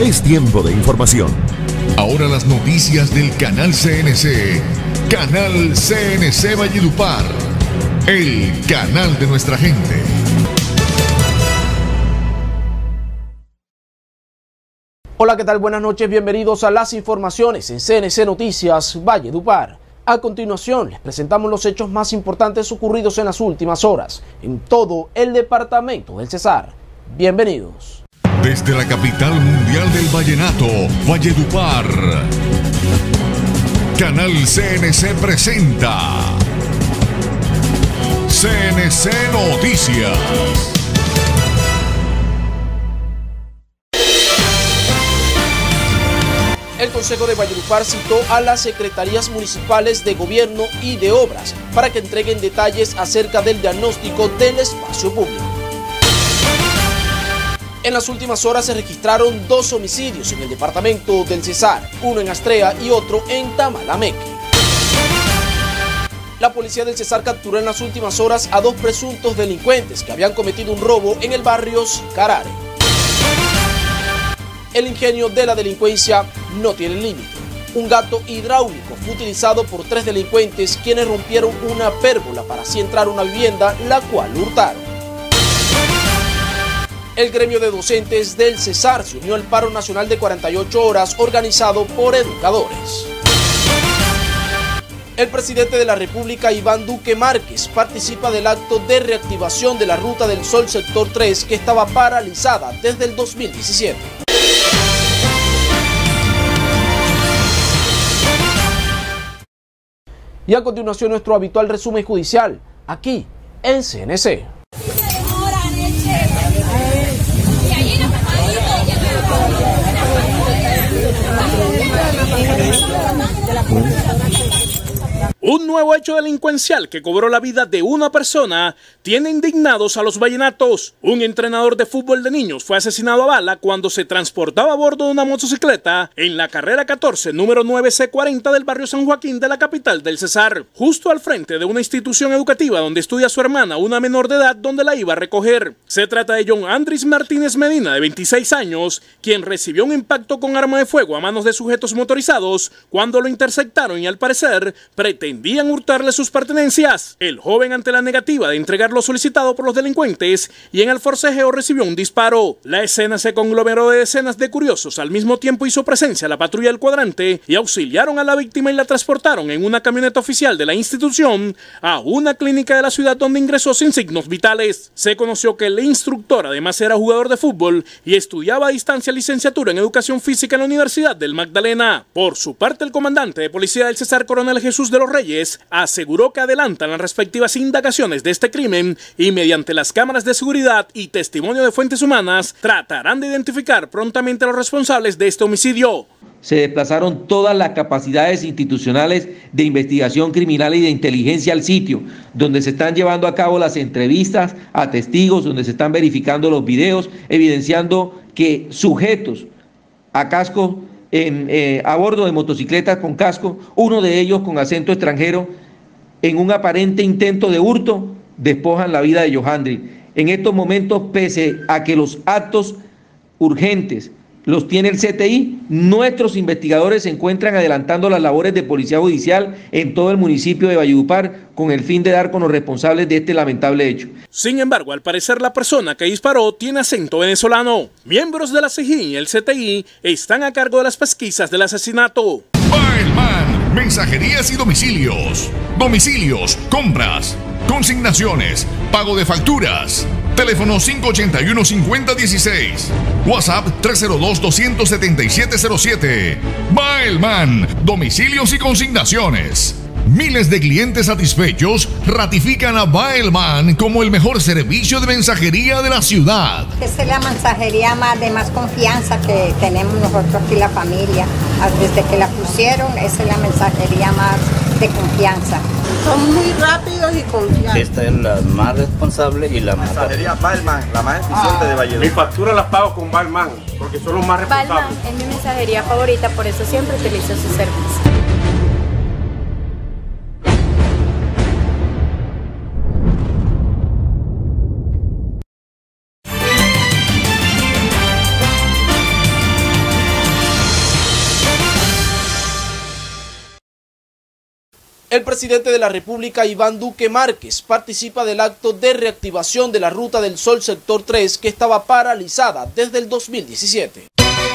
Es tiempo de información. Ahora las noticias del canal CNC. Canal CNC Valledupar. El canal de nuestra gente. Hola, ¿qué tal? Buenas noches, bienvenidos a las informaciones en CNC Noticias Valledupar. A continuación, les presentamos los hechos más importantes ocurridos en las últimas horas en todo el departamento del Cesar. Bienvenidos. Desde la capital mundial del vallenato, Valledupar, Canal CNC presenta CNC Noticias. El Consejo de Valledupar citó a las secretarías municipales de gobierno y de obras para que entreguen detalles acerca del diagnóstico del espacio público. En las últimas horas se registraron 2 homicidios en el departamento del Cesar, uno en Astrea y otro en Tamalameque. La policía del Cesar capturó en las últimas horas a 2 presuntos delincuentes que habían cometido un robo en el barrio Sicarare. El ingenio de la delincuencia no tiene límite. Un gato hidráulico fue utilizado por 3 delincuentes quienes rompieron una pérgola para así entrar a una vivienda, la cual hurtaron. El gremio de docentes del Cesar se unió al paro nacional de 48 horas organizado por educadores. El presidente de la República, Iván Duque Márquez, participa del acto de reactivación de la Ruta del Sol Sector 3 que estaba paralizada desde el 2017. Y a continuación nuestro habitual resumen judicial, aquí en CNC. Un nuevo hecho delincuencial que cobró la vida de una persona tiene indignados a los vallenatos. Un entrenador de fútbol de niños fue asesinado a bala cuando se transportaba a bordo de una motocicleta en la carrera 14, número 9C40 del barrio San Joaquín de la capital del Cesar, justo al frente de una institución educativa donde estudia su hermana, una menor de edad, donde la iba a recoger. Se trata de John Andrés Martínez Medina, de 26 años, quien recibió un impacto con arma de fuego a manos de sujetos motorizados cuando lo interceptaron y al parecer pretendían hurtarle sus pertenencias. El joven, ante la negativa de entregar lo solicitado por los delincuentes y en el forcejeo, recibió un disparo. La escena se conglomeró de decenas de curiosos. Al mismo tiempo hizo presencia la patrulla del cuadrante y auxiliaron a la víctima y la transportaron en una camioneta oficial de la institución a una clínica de la ciudad donde ingresó sin signos vitales. Se conoció que el instructor además era jugador de fútbol y estudiaba a distancia licenciatura en educación física en la Universidad del Magdalena. Por su parte, el comandante de policía del Cesar, coronel Jesús de los Reyes, aseguró que adelantan las respectivas indagaciones de este crimen y mediante las cámaras de seguridad y testimonio de fuentes humanas tratarán de identificar prontamente a los responsables de este homicidio. Se desplazaron todas las capacidades institucionales de investigación criminal y de inteligencia al sitio, donde se están llevando a cabo las entrevistas a testigos, donde se están verificando los videos, evidenciando que sujetos a casco a bordo de motocicletas con casco, uno de ellos con acento extranjero, en un aparente intento de hurto, despojan la vida de Johandri. En estos momentos, pese a que los actos urgentes los tiene el CTI, nuestros investigadores se encuentran adelantando las labores de policía judicial en todo el municipio de Valledupar con el fin de dar con los responsables de este lamentable hecho. Sin embargo, al parecer la persona que disparó tiene acento venezolano. Miembros de la SIJIN y el CTI están a cargo de las pesquisas del asesinato. Baelman, mensajerías y domicilios. Domicilios, compras, consignaciones, pago de facturas. Teléfono 581-5016. WhatsApp 302-27707. Baelman, domicilios y consignaciones. Miles de clientes satisfechos ratifican a Baelman como el mejor servicio de mensajería de la ciudad. Esta es la mensajería de más confianza que tenemos nosotros aquí, la familia. Desde que la pusieron, esa es la mensajería más de confianza. Son muy rápidos y confiables. Esta es la más responsable y la más mensajería Baelman, la más eficiente de Valledupar. Mis facturas las pago con Baelman, porque son los más responsables. Baelman es mi mensajería favorita, por eso siempre utilizo su servicio. El presidente de la República, Iván Duque Márquez, participa del acto de reactivación de la Ruta del Sol Sector 3 que estaba paralizada desde el 2017.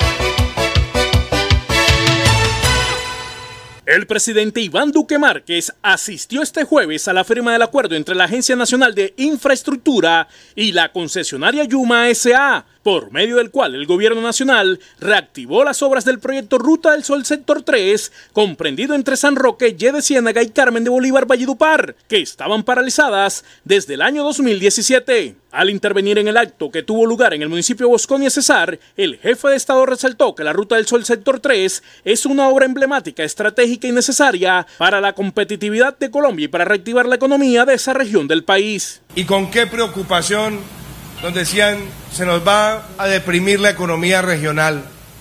El presidente Iván Duque Márquez asistió este jueves a la firma del acuerdo entre la Agencia Nacional de Infraestructura y la concesionaria Yuma S.A., por medio del cual el gobierno nacional reactivó las obras del proyecto Ruta del Sol Sector 3, comprendido entre San Roque, Ye de Ciénaga y Carmen de Bolívar, Valledupar, que estaban paralizadas desde el año 2017. Al intervenir en el acto que tuvo lugar en el municipio de Bosconia Cesar, el jefe de Estado resaltó que la Ruta del Sol Sector 3 es una obra emblemática, estratégica y necesaria para la competitividad de Colombia y para reactivar la economía de esa región del país. Y con qué preocupación nos decían, se nos va a deprimir la economía regional.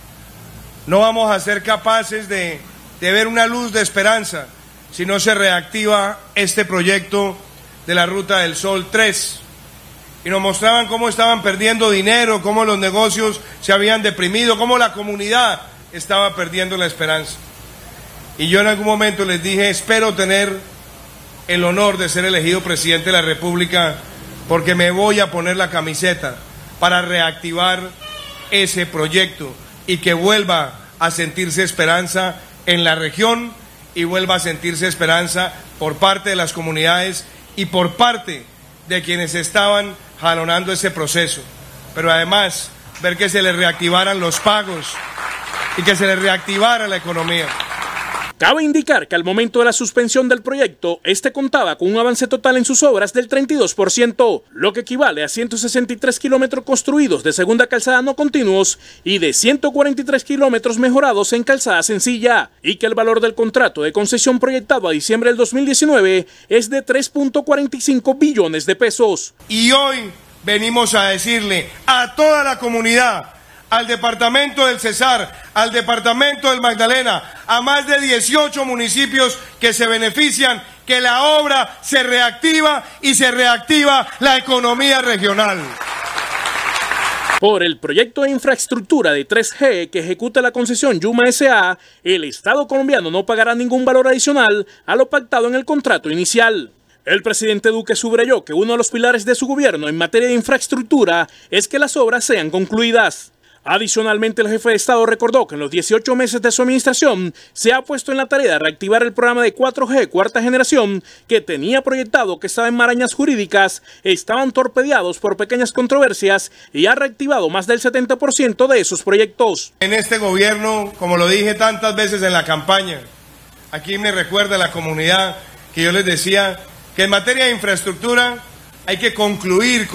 No vamos a ser capaces de ver una luz de esperanza si no se reactiva este proyecto de la Ruta del Sol 3. Y nos mostraban cómo estaban perdiendo dinero, cómo los negocios se habían deprimido, cómo la comunidad estaba perdiendo la esperanza. Y yo en algún momento les dije, espero tener el honor de ser elegido presidente de la República, porque me voy a poner la camiseta para reactivar ese proyecto y que vuelva a sentirse esperanza en la región y vuelva a sentirse esperanza por parte de las comunidades y por parte de quienes estaban jalonando ese proceso. Pero además, ver que se les reactivaran los pagos y que se les reactivara la economía. Cabe indicar que al momento de la suspensión del proyecto, este contaba con un avance total en sus obras del 32%, lo que equivale a 163 kilómetros construidos de segunda calzada no continuos y de 143 kilómetros mejorados en calzada sencilla, y que el valor del contrato de concesión proyectado a diciembre del 2019 es de 3.45 billones de pesos. Y hoy venimos a decirle a toda la comunidad, al departamento del Cesar, al departamento del Magdalena, a más de 18 municipios que se benefician, que la obra se reactiva y se reactiva la economía regional. Por el proyecto de infraestructura de 3G que ejecuta la concesión Yuma S.A., el Estado colombiano no pagará ningún valor adicional a lo pactado en el contrato inicial. El presidente Duque subrayó que uno de los pilares de su gobierno en materia de infraestructura es que las obras sean concluidas. Adicionalmente, el jefe de Estado recordó que en los 18 meses de su administración se ha puesto en la tarea de reactivar el programa de 4G cuarta generación que tenía proyectado, que estaba en marañas jurídicas, estaban torpedeados por pequeñas controversias y ha reactivado más del 70% de esos proyectos. En este gobierno, como lo dije tantas veces en la campaña, aquí me recuerda la comunidad que yo les decía que en materia de infraestructura hay que concluir.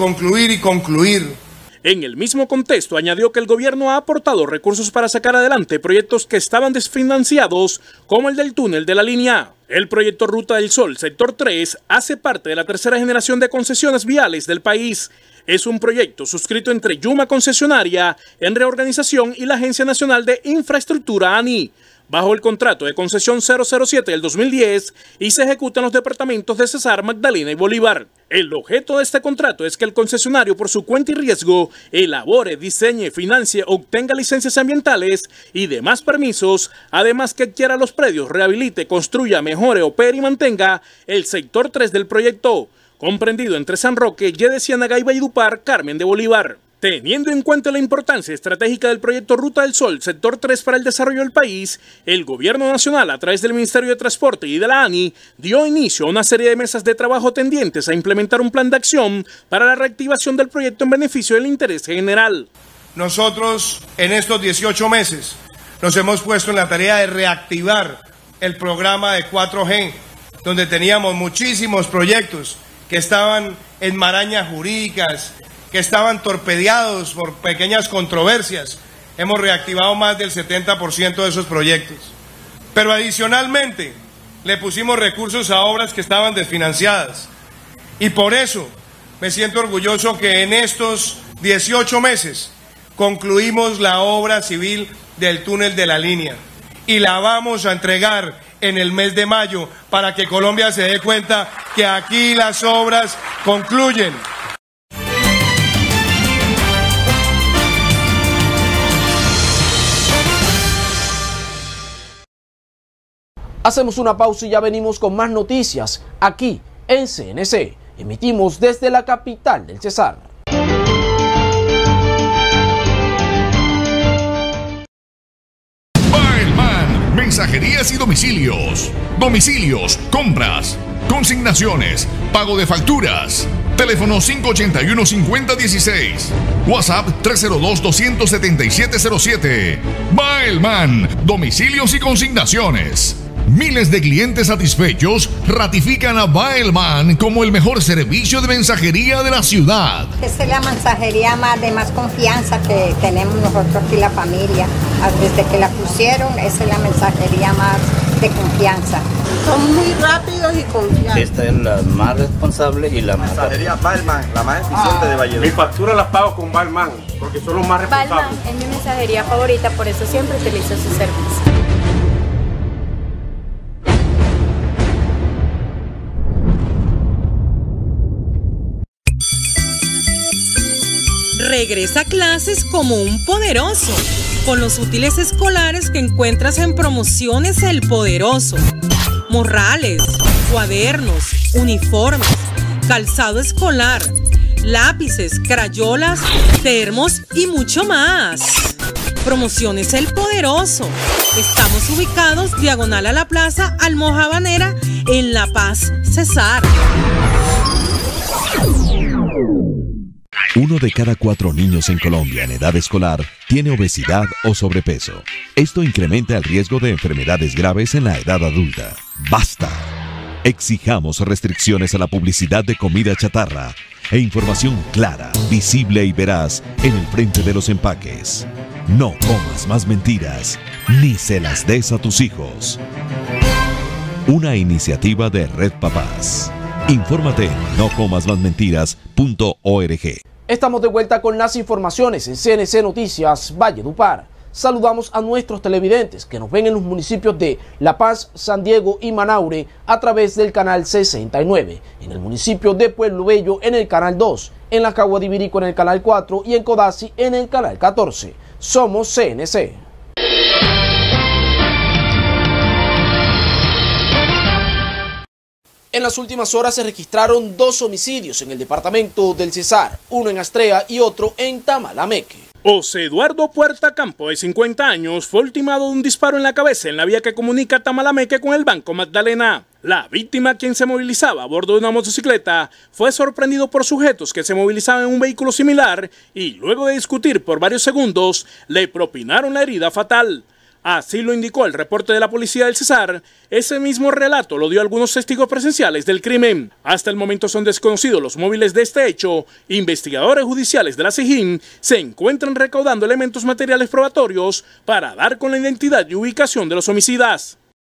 En el mismo contexto, añadió que el gobierno ha aportado recursos para sacar adelante proyectos que estaban desfinanciados, como el del túnel de la línea. El proyecto Ruta del Sol Sector 3 hace parte de la tercera generación de concesiones viales del país. Es un proyecto suscrito entre Yuma Concesionaria en reorganización y la Agencia Nacional de Infraestructura ANI, bajo el contrato de concesión 007 del 2010, y se ejecuta en los departamentos de Cesar, Magdalena y Bolívar. El objeto de este contrato es que el concesionario, por su cuenta y riesgo, elabore, diseñe, financie, obtenga licencias ambientales y demás permisos, además que adquiera los predios, rehabilite, construya, mejore, opere y mantenga el sector 3 del proyecto, comprendido entre San Roque, Ye de Ciénaga y Valledupar, Carmen de Bolívar. Teniendo en cuenta la importancia estratégica del proyecto Ruta del Sol Sector 3 para el desarrollo del país, el Gobierno Nacional, a través del Ministerio de Transporte y de la ANI, dio inicio a una serie de mesas de trabajo tendientes a implementar un plan de acción para la reactivación del proyecto en beneficio del interés general. Nosotros, en estos 18 meses, nos hemos puesto en la tarea de reactivar el programa de 4G, donde teníamos muchísimos proyectos que estaban en marañas jurídicas, que estaban torpedeados por pequeñas controversias. Hemos reactivado más del 70% de esos proyectos. Pero adicionalmente, le pusimos recursos a obras que estaban desfinanciadas. Y por eso me siento orgulloso que en estos 18 meses concluimos la obra civil del túnel de la línea. Y la vamos a entregar en el mes de mayo para que Colombia se dé cuenta que aquí las obras concluyen. Hacemos una pausa y ya venimos con más noticias aquí en CNC. Emitimos desde la capital del Cesar. Baelman, mensajerías y domicilios. Domicilios, compras, consignaciones, pago de facturas. Teléfono 581-5016. WhatsApp 302-27707. Baelman, domicilios y consignaciones. Miles de clientes satisfechos ratifican a Baelman como el mejor servicio de mensajería de la ciudad. Esa es la mensajería de más confianza que tenemos nosotros aquí la familia. Desde que la pusieron, esa es la mensajería más de confianza. Son muy rápidos y confiables. Esta es la más responsable y la más mensajería Baelman, la más eficiente de Valledupar. Mis facturas las pago con Baelman, porque son los más responsables. Baelman es mi mensajería favorita, por eso siempre utilizo su servicio. Regresa a clases como un poderoso, con los útiles escolares que encuentras en Promociones El Poderoso. Morrales, cuadernos, uniformes, calzado escolar, lápices, crayolas, termos y mucho más. Promociones El Poderoso. Estamos ubicados diagonal a la Plaza Almojabanera en La Paz, Cesar. 1 de cada 4 niños en Colombia en edad escolar tiene obesidad o sobrepeso. Esto incrementa el riesgo de enfermedades graves en la edad adulta. ¡Basta! Exijamos restricciones a la publicidad de comida chatarra e información clara, visible y veraz en el frente de los empaques. No comas más mentiras, ni se las des a tus hijos. Una iniciativa de Red Papás. Infórmate en nocomasmasmentiras.org. Estamos de vuelta con las informaciones en CNC Noticias Valledupar. Saludamos a nuestros televidentes que nos ven en los municipios de La Paz, San Diego y Manaure a través del canal 69, en el municipio de Pueblo Bello en el canal 2, en la Cagua de Ibirico en el canal 4 y en Codazzi en el canal 14. Somos CNC. En las últimas horas se registraron 2 homicidios en el departamento del Cesar, uno en Astrea y otro en Tamalameque. José Eduardo Puerta Campo, de 50 años, fue ultimado de un disparo en la cabeza en la vía que comunica Tamalameque con el Banco Magdalena. La víctima, quien se movilizaba a bordo de una motocicleta, fue sorprendido por sujetos que se movilizaban en un vehículo similar y luego de discutir por varios segundos, le propinaron la herida fatal. Así lo indicó el reporte de la policía del Cesar. Ese mismo relato lo dio algunos testigos presenciales del crimen. Hasta el momento son desconocidos los móviles de este hecho. Investigadores judiciales de la SIJIN se encuentran recaudando elementos materiales probatorios para dar con la identidad y ubicación de los homicidas.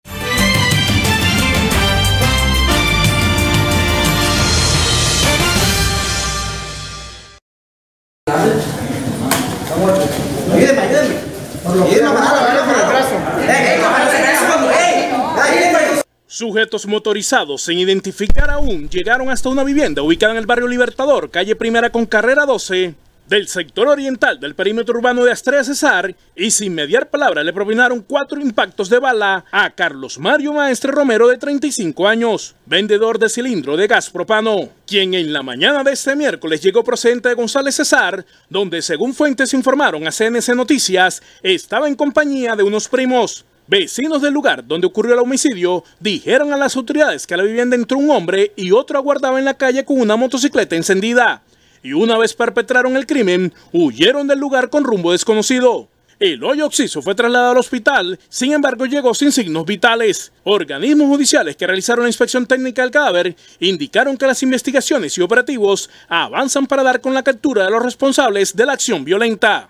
Sujetos motorizados sin identificar aún llegaron hasta una vivienda ubicada en el barrio Libertador, calle Primera con carrera 12, del sector oriental del perímetro urbano de Astrea Cesar, y sin mediar palabra le propinaron 4 impactos de bala a Carlos Mario Maestre Romero, de 35 años, vendedor de cilindro de gas propano, quien en la mañana de este miércoles llegó procedente de González Cesar, donde según fuentes informaron a CNC Noticias, estaba en compañía de unos primos. Vecinos del lugar donde ocurrió el homicidio dijeron a las autoridades que a la vivienda entró un hombre y otro aguardaba en la calle con una motocicleta encendida. Y una vez perpetraron el crimen, huyeron del lugar con rumbo desconocido. El hoyo occiso fue trasladado al hospital, sin embargo llegó sin signos vitales. Organismos judiciales que realizaron la inspección técnica del cadáver indicaron que las investigaciones y operativos avanzan para dar con la captura de los responsables de la acción violenta.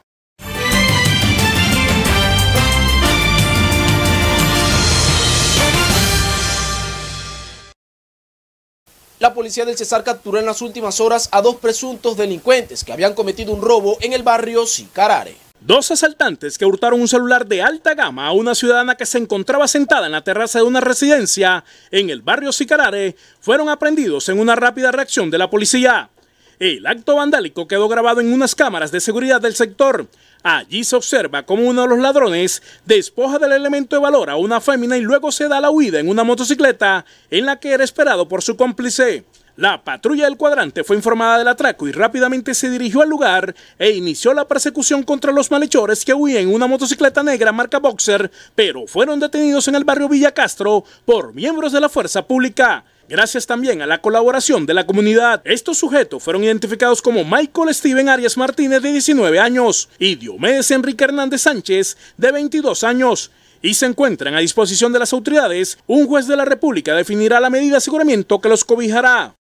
La policía del Cesar capturó en las últimas horas a 2 presuntos delincuentes que habían cometido un robo en el barrio Sicarare. 2 asaltantes que hurtaron un celular de alta gama a una ciudadana que se encontraba sentada en la terraza de una residencia en el barrio Sicarare fueron aprehendidos en una rápida reacción de la policía. El acto vandálico quedó grabado en unas cámaras de seguridad del sector. Allí se observa cómo uno de los ladrones despoja del elemento de valor a una fémina y luego se da la huida en una motocicleta en la que era esperado por su cómplice. La patrulla del cuadrante fue informada del atraco y rápidamente se dirigió al lugar e inició la persecución contra los malhechores que huían en una motocicleta negra marca Boxer, pero fueron detenidos en el barrio Villa Castro por miembros de la fuerza pública. Gracias también a la colaboración de la comunidad, estos sujetos fueron identificados como Michael Steven Arias Martínez, de 19 años, y Diomedes Enrique Hernández Sánchez, de 22 años. Y se encuentran a disposición de las autoridades. Un juez de la República definirá la medida de aseguramiento que los cobijará.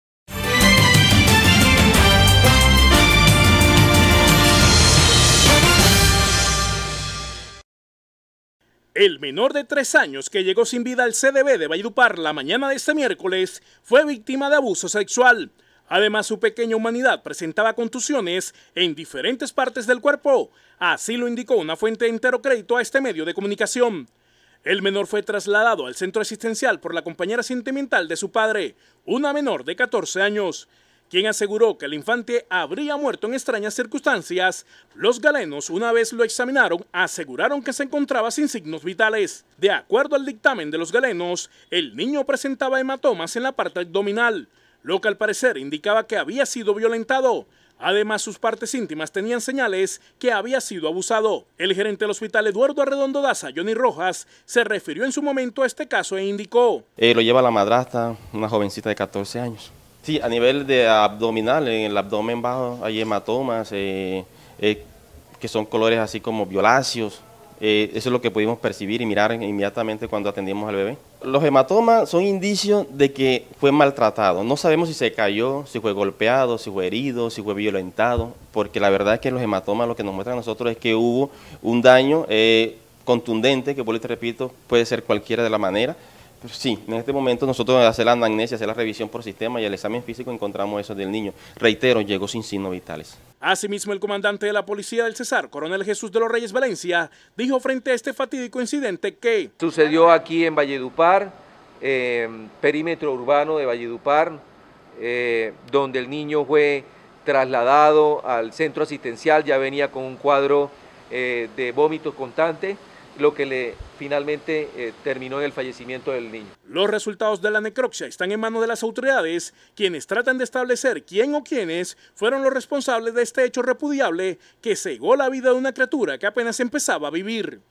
El menor de 3 años que llegó sin vida al CDB de Valledupar la mañana de este miércoles fue víctima de abuso sexual. Además, su pequeña humanidad presentaba contusiones en diferentes partes del cuerpo. Así lo indicó una fuente de Entero Crédito a este medio de comunicación. El menor fue trasladado al centro asistencial por la compañera sentimental de su padre, una menor de 14 años, quien aseguró que el infante habría muerto en extrañas circunstancias. Los galenos, una vez lo examinaron, aseguraron que se encontraba sin signos vitales. De acuerdo al dictamen de los galenos, el niño presentaba hematomas en la parte abdominal, lo que al parecer indicaba que había sido violentado. Además, sus partes íntimas tenían señales que había sido abusado. El gerente del hospital Eduardo Arredondo Daza, Johnny Rojas, se refirió en su momento a este caso e indicó: lo lleva la madrastra, una jovencita de 14 años. Sí, a nivel de abdominal, en el abdomen bajo hay hematomas que son colores así como violáceos. Eso es lo que pudimos percibir y mirar inmediatamente cuando atendimos al bebé. Los hematomas son indicios de que fue maltratado. No sabemos si se cayó, si fue golpeado, si fue herido, si fue violentado, porque la verdad es que los hematomas lo que nos muestran a nosotros es que hubo un daño contundente, que por eso te repito, puede ser cualquiera de la manera. Pero sí, en este momento nosotros al hacer la anamnesia, hacer la revisión por sistema y el examen físico encontramos eso del niño. Reitero, llegó sin signos vitales. Asimismo, el comandante de la Policía del Cesar, coronel Jesús de los Reyes Valencia, dijo frente a este fatídico incidente que sucedió aquí en Valledupar, perímetro urbano de Valledupar, donde el niño fue trasladado al centro asistencial, ya venía con un cuadro de vómitos constantes, lo que finalmente terminó en el fallecimiento del niño. Los resultados de la necropsia están en manos de las autoridades, quienes tratan de establecer quién o quiénes fueron los responsables de este hecho repudiable que cegó la vida de una criatura que apenas empezaba a vivir.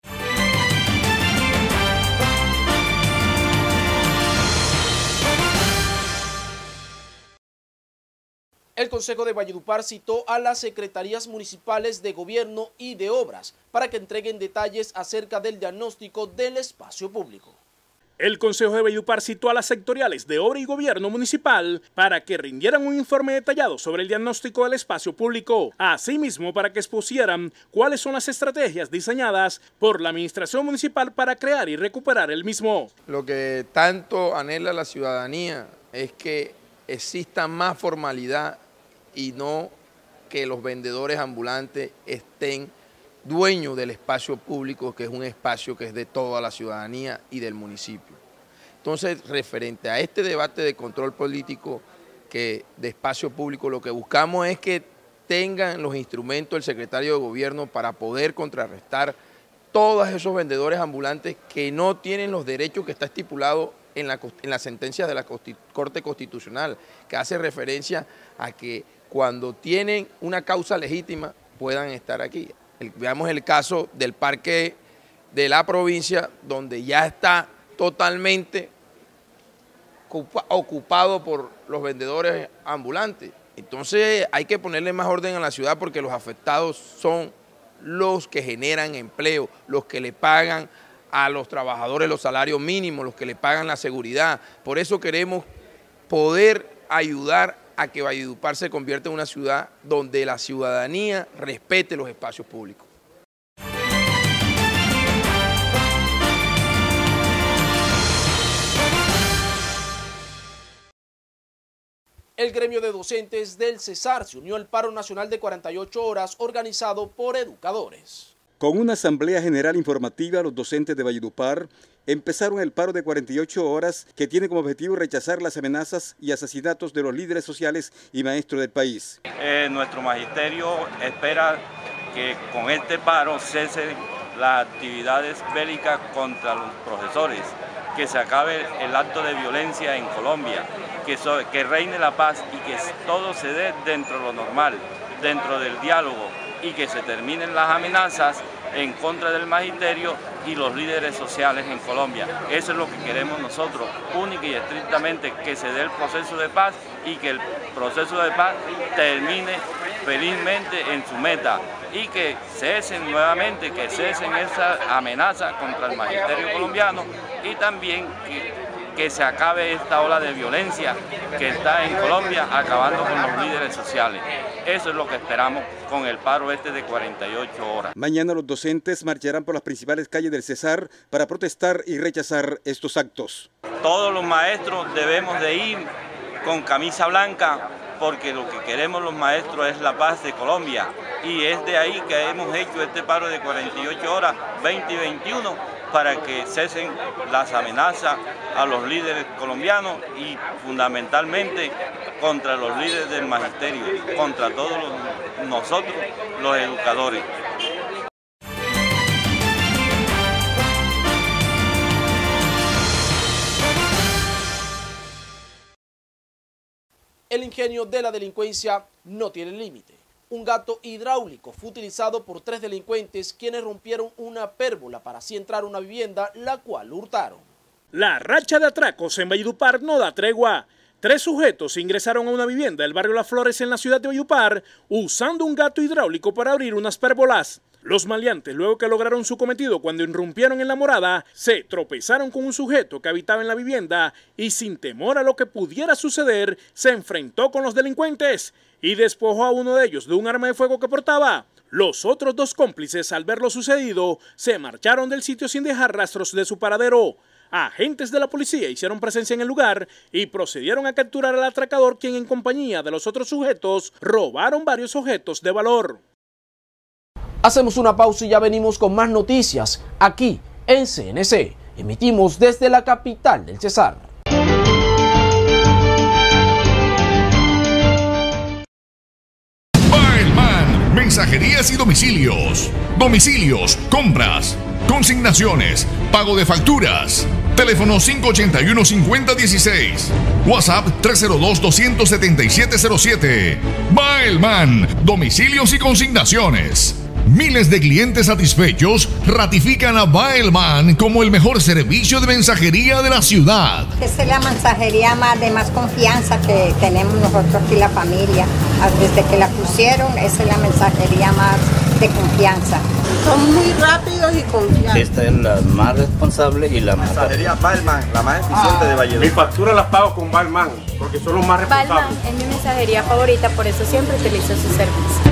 El Consejo de Valledupar citó a las secretarías municipales de gobierno y de obras para que entreguen detalles acerca del diagnóstico del espacio público. El Consejo de Valledupar citó a las sectoriales de obra y gobierno municipal para que rindieran un informe detallado sobre el diagnóstico del espacio público. Asimismo, para que expusieran cuáles son las estrategias diseñadas por la administración municipal para crear y recuperar el mismo. Lo que tanto anhela la ciudadanía es que exista más formalidad y no que los vendedores ambulantes estén dueños del espacio público, que es un espacio que es de toda la ciudadanía y del municipio. Entonces, referente a este debate de control político de espacio público, lo que buscamos es que tengan los instrumentos el secretario de gobierno para poder contrarrestar todos esos vendedores ambulantes que no tienen los derechos que está estipulado en la sentencia de la Corte Constitucional, que hace referencia a que cuando tienen una causa legítima puedan estar aquí. Veamos el caso del parque de la provincia, donde ya está totalmente ocupado por los vendedores ambulantes. Entonces hay que ponerle más orden a la ciudad, porque los afectados son los que generan empleo, los que le pagan a los trabajadores los salarios mínimos, los que le pagan la seguridad. Por eso queremos poder ayudar a que Valledupar se convierta en una ciudad donde la ciudadanía respete los espacios públicos. El gremio de docentes del Cesar se unió al paro nacional de 48 horas organizado por educadores. Con una asamblea general informativa, los docentes de Valledupar empezaron el paro de 48 horas que tiene como objetivo rechazar las amenazas y asesinatos de los líderes sociales y maestros del país. Nuestro magisterio espera que con este paro cesen las actividades bélicas contra los profesores, que se acabe el acto de violencia en Colombia, que reine la paz y que todo se dé dentro de lo normal, dentro del diálogo, y que se terminen las amenazas en contra del magisterio y los líderes sociales en Colombia. Eso es lo que queremos nosotros, única y estrictamente, que se dé el proceso de paz y que el proceso de paz termine felizmente en su meta y que cesen nuevamente, que cesen esa amenaza contra el magisterio colombiano y también que se acabe esta ola de violencia que está en Colombia, acabando con los líderes sociales. Eso es lo que esperamos con el paro de 48 horas. Mañana los docentes marcharán por las principales calles del Cesar para protestar y rechazar estos actos. Todos los maestros debemos de ir con camisa blanca porque lo que queremos los maestros es la paz de Colombia y es de ahí que hemos hecho este paro de 48 horas, 20 y 21, para que cesen las amenazas a los líderes colombianos y fundamentalmente contra los líderes del magisterio, contra todos nosotros los educadores. El ingenio de la delincuencia no tiene límite. Un gato hidráulico fue utilizado por 3 delincuentes quienes rompieron una pérgola para así entrar a una vivienda, la cual hurtaron. La racha de atracos en Valledupar no da tregua. 3 sujetos ingresaron a una vivienda del barrio Las Flores en la ciudad de Valledupar usando un gato hidráulico para abrir unas pérgolas. Los maleantes, luego que lograron su cometido cuando irrumpieron en la morada, se tropezaron con un sujeto que habitaba en la vivienda y sin temor a lo que pudiera suceder, se enfrentó con los delincuentes y despojó a uno de ellos de un arma de fuego que portaba. Los otros 2 cómplices, al ver lo sucedido, se marcharon del sitio sin dejar rastros de su paradero. Agentes de la policía hicieron presencia en el lugar y procedieron a capturar al atracador, quien en compañía de los otros sujetos robaron varios objetos de valor. Hacemos una pausa y ya venimos con más noticias aquí en CNC. Emitimos desde la capital del Cesar. Baelman, mensajerías y domicilios. Domicilios, compras, consignaciones, pago de facturas. Teléfono 581-5016. WhatsApp 302-27707. Baelman, domicilios y consignaciones. Miles de clientes satisfechos ratifican a Baelman como el mejor servicio de mensajería de la ciudad. Esta es la mensajería de más confianza que tenemos nosotros aquí la familia. Desde que la pusieron, esa es la mensajería más de confianza. Son muy rápidos y confiables. Esta es la más responsable y la mensajería Baelman, la más eficiente de Valledupar. Mis facturas las pago con Baelman, porque son los más responsables. Baelman es mi mensajería favorita, por eso siempre utilizo su servicio.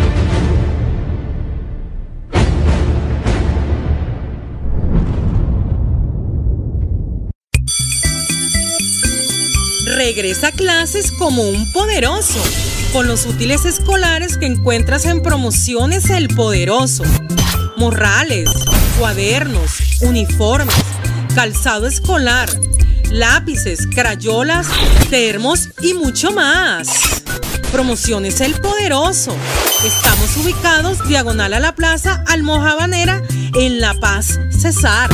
Regresa a clases como un poderoso, con los útiles escolares que encuentras en Promociones El Poderoso. Morrales, cuadernos, uniformes, calzado escolar, lápices, crayolas, termos y mucho más. Promociones El Poderoso. Estamos ubicados diagonal a la Plaza Almojabanera en La Paz, Cesar.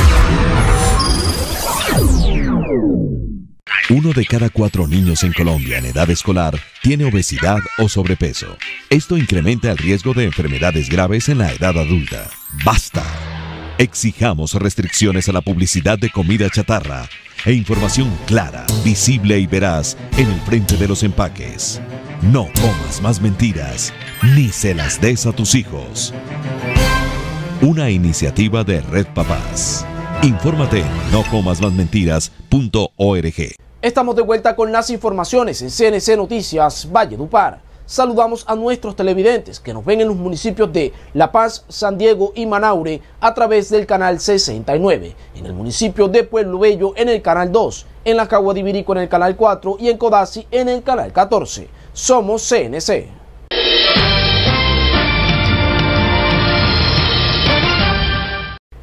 1 de cada 4 niños en Colombia en edad escolar tiene obesidad o sobrepeso. Esto incrementa el riesgo de enfermedades graves en la edad adulta. ¡Basta! Exijamos restricciones a la publicidad de comida chatarra e información clara, visible y veraz en el frente de los empaques. No comas más mentiras, ni se las des a tus hijos. Una iniciativa de Red Papás. Infórmate en nocomasmasmentiras.org. Estamos de vuelta con las informaciones en CNC Noticias Valledupar. Saludamos a nuestros televidentes que nos ven en los municipios de La Paz, San Diego y Manaure a través del canal 69, en el municipio de Pueblo Bello en el canal 2, en la Cagua de Ibirico en el canal 4 y en Codazzi en el canal 14. Somos CNC.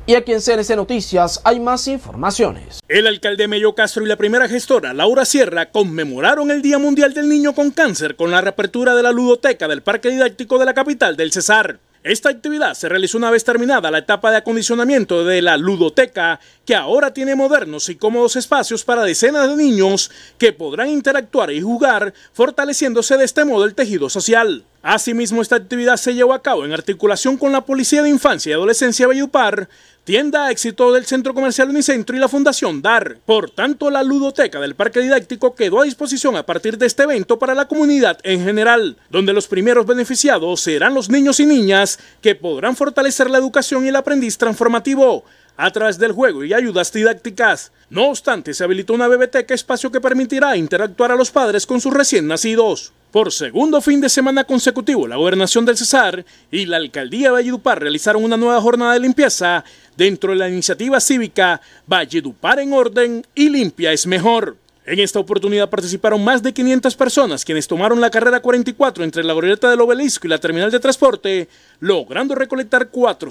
Y aquí en CNC Noticias hay más informaciones. El alcalde Mello Castro y la primera gestora, Laura Sierra, conmemoraron el Día Mundial del Niño con Cáncer con la reapertura de la ludoteca del Parque Didáctico de la capital del Cesar. Esta actividad se realizó una vez terminada la etapa de acondicionamiento de la ludoteca, que ahora tiene modernos y cómodos espacios para decenas de niños que podrán interactuar y jugar, fortaleciéndose de este modo el tejido social. Asimismo, esta actividad se llevó a cabo en articulación con la Policía de Infancia y Adolescencia de Valledupar, Tienda Éxito del Centro Comercial Unicentro y la Fundación DAR. Por tanto, la ludoteca del Parque Didáctico quedó a disposición a partir de este evento para la comunidad en general, donde los primeros beneficiados serán los niños y niñas que podrán fortalecer la educación y el aprendiz transformativo a través del juego y ayudas didácticas. No obstante, se habilitó una bebeteca, espacio que permitirá interactuar a los padres con sus recién nacidos. Por segundo fin de semana consecutivo, la Gobernación del Cesar y la Alcaldía de Valledupar realizaron una nueva jornada de limpieza dentro de la iniciativa cívica Valledupar en orden y limpia es mejor. En esta oportunidad participaron más de 500 personas, quienes tomaron la carrera 44 entre la glorieta del Obelisco y la terminal de transporte, logrando recolectar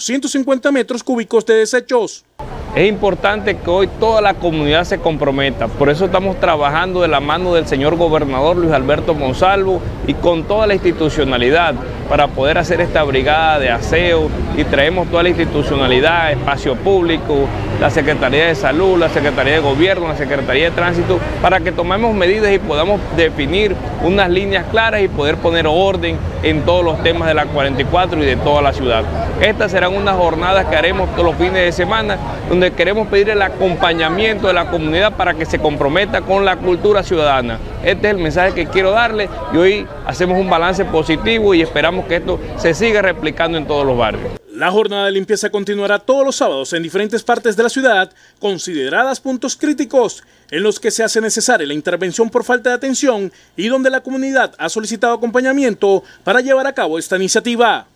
450 metros cúbicos de desechos. Es importante que hoy toda la comunidad se comprometa, por eso estamos trabajando de la mano del señor gobernador Luis Alberto Monsalvo y con toda la institucionalidad para poder hacer esta brigada de aseo, y traemos toda la institucionalidad, espacio público, la Secretaría de Salud, la Secretaría de Gobierno, la Secretaría de Tránsito, para que tomemos medidas y podamos definir unas líneas claras y poder poner orden en todos los temas de la 44 y de toda la ciudad. Estas serán unas jornadas que haremos todos los fines de semana, donde queremos pedir el acompañamiento de la comunidad para que se comprometa con la cultura ciudadana. Este es el mensaje que quiero darle, y hoy hacemos un balance positivo y esperamos que esto se siga replicando en todos los barrios. La jornada de limpieza continuará todos los sábados en diferentes partes de la ciudad, consideradas puntos críticos en los que se hace necesaria la intervención por falta de atención y donde la comunidad ha solicitado acompañamiento para llevar a cabo esta iniciativa.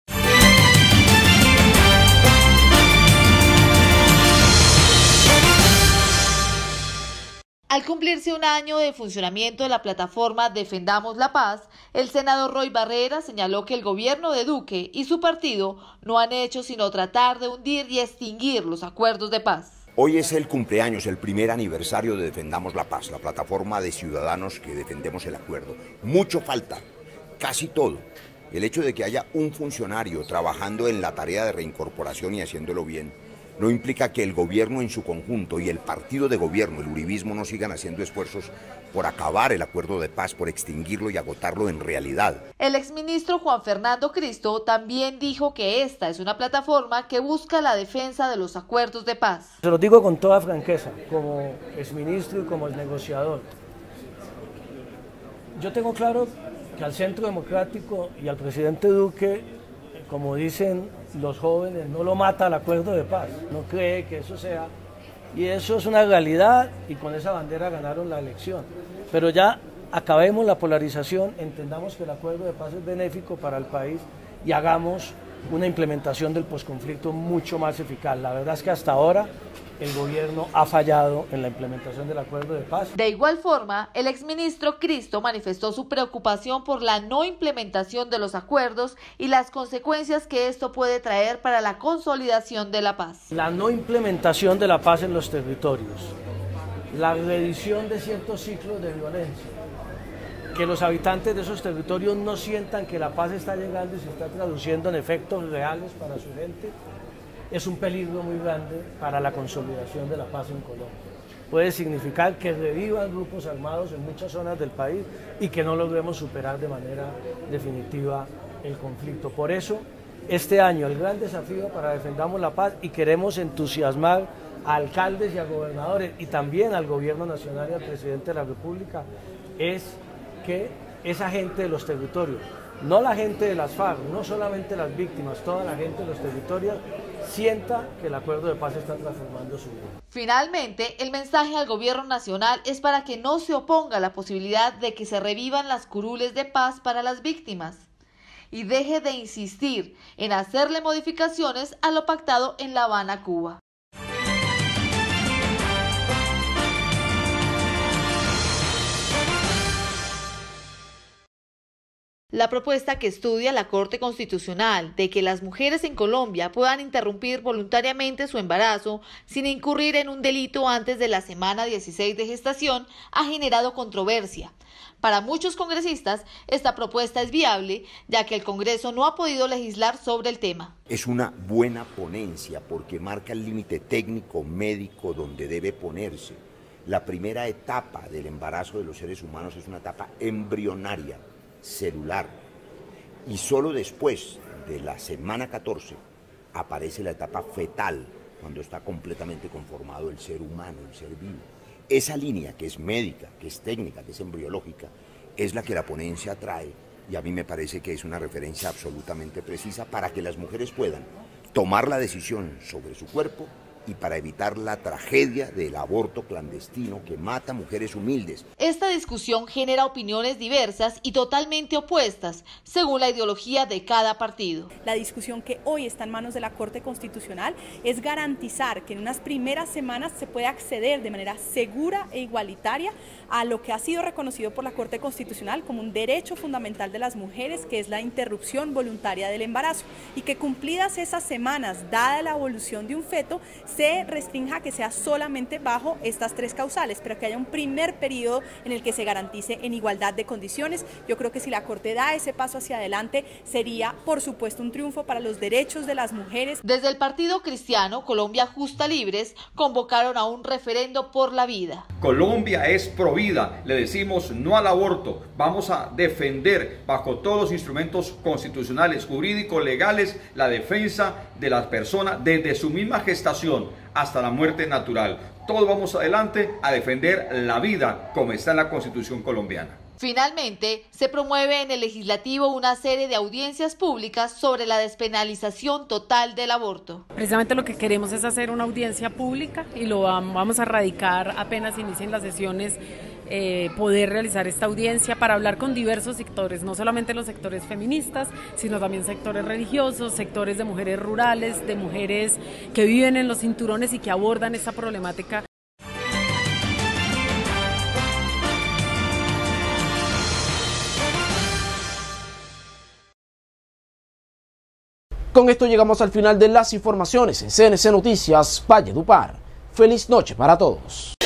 Al cumplirse un año de funcionamiento de la plataforma Defendamos la Paz, el senador Roy Barrera señaló que el gobierno de Duque y su partido no han hecho sino tratar de hundir y extinguir los acuerdos de paz. Hoy es el cumpleaños, el primer aniversario de Defendamos la Paz, la plataforma de ciudadanos que defendemos el acuerdo. Mucho falta, casi todo. El hecho de que haya un funcionario trabajando en la tarea de reincorporación y haciéndolo bien, no implica que el gobierno en su conjunto y el partido de gobierno, el uribismo, no sigan haciendo esfuerzos por acabar el acuerdo de paz, por extinguirlo y agotarlo en realidad. El exministro Juan Fernando Cristo también dijo que esta es una plataforma que busca la defensa de los acuerdos de paz. Se lo digo con toda franqueza, como exministro y como el negociador. Yo tengo claro que al Centro Democrático y al presidente Duque, como dicen los jóvenes, no lo mata el acuerdo de paz, no cree que eso sea, y eso es una realidad, y con esa bandera ganaron la elección. Pero ya acabemos la polarización, entendamos que el acuerdo de paz es benéfico para el país y hagamos una implementación del posconflicto mucho más eficaz. La verdad es que hasta ahora el gobierno ha fallado en la implementación del acuerdo de paz. De igual forma, el exministro Cristo manifestó su preocupación por la no implementación de los acuerdos y las consecuencias que esto puede traer para la consolidación de la paz. La no implementación de la paz en los territorios, la reedición de ciertos ciclos de violencia, que los habitantes de esos territorios no sientan que la paz está llegando y se está traduciendo en efectos reales para su gente, es un peligro muy grande para la consolidación de la paz en Colombia. Puede significar que revivan grupos armados en muchas zonas del país y que no logremos superar de manera definitiva el conflicto. Por eso, este año el gran desafío para Defendamos la Paz, y queremos entusiasmar a alcaldes y a gobernadores y también al gobierno nacional y al presidente de la República, es que esa gente de los territorios, no la gente de las FARC, no solamente las víctimas, toda la gente de los territorios, sienta que el acuerdo de paz está transformando su vida. Finalmente, el mensaje al gobierno nacional es para que no se oponga a la posibilidad de que se revivan las curules de paz para las víctimas y deje de insistir en hacerle modificaciones a lo pactado en La Habana, Cuba. La propuesta que estudia la Corte Constitucional de que las mujeres en Colombia puedan interrumpir voluntariamente su embarazo sin incurrir en un delito antes de la semana 16 de gestación ha generado controversia. Para muchos congresistas, esta propuesta es viable, ya que el Congreso no ha podido legislar sobre el tema. Es una buena ponencia porque marca el límite técnico, médico, donde debe ponerse. La primera etapa del embarazo de los seres humanos es una etapa embrionaria, celular, y solo después de la semana 14 aparece la etapa fetal, cuando está completamente conformado el ser humano, el ser vivo. Esa línea que es médica, que es técnica, que es embriológica, es la que la ponencia trae, y a mí me parece que es una referencia absolutamente precisa para que las mujeres puedan tomar la decisión sobre su cuerpo y para evitar la tragedia del aborto clandestino que mata a mujeres humildes. Esta discusión genera opiniones diversas y totalmente opuestas, según la ideología de cada partido. La discusión que hoy está en manos de la Corte Constitucional es garantizar que en unas primeras semanas se pueda acceder de manera segura e igualitaria a lo que ha sido reconocido por la Corte Constitucional como un derecho fundamental de las mujeres, que es la interrupción voluntaria del embarazo, y que cumplidas esas semanas, dada la evolución de un feto, se restrinja que sea solamente bajo estas tres causales, pero que haya un primer periodo en el que se garantice en igualdad de condiciones. Yo creo que si la Corte da ese paso hacia adelante, sería, por supuesto, un triunfo para los derechos de las mujeres. Desde el Partido Cristiano, Colombia Justa Libres, convocaron a un referendo por la vida. Colombia es provida, le decimos no al aborto, vamos a defender bajo todos los instrumentos constitucionales, jurídicos, legales, la defensa de las personas desde su misma gestación hasta la muerte natural. Todos vamos adelante a defender la vida como está en la Constitución colombiana. Finalmente, se promueve en el Legislativo una serie de audiencias públicas sobre la despenalización total del aborto. Precisamente lo que queremos es hacer una audiencia pública y lo vamos a radicar apenas inicien las sesiones, poder realizar esta audiencia para hablar con diversos sectores, no solamente los sectores feministas, sino también sectores religiosos, sectores de mujeres rurales, de mujeres que viven en los cinturones y que abordan esta problemática. Con esto llegamos al final de las informaciones en CNC Noticias Valledupar. Feliz noche para todos.